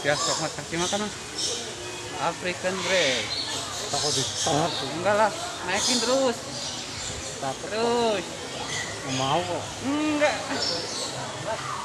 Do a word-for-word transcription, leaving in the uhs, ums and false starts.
Ya, sok mas kasih makan mas. African bread. Takut ditolak. Enggak lah, naikin terus. Takut. Terus. Nggak mau kok. Enggak.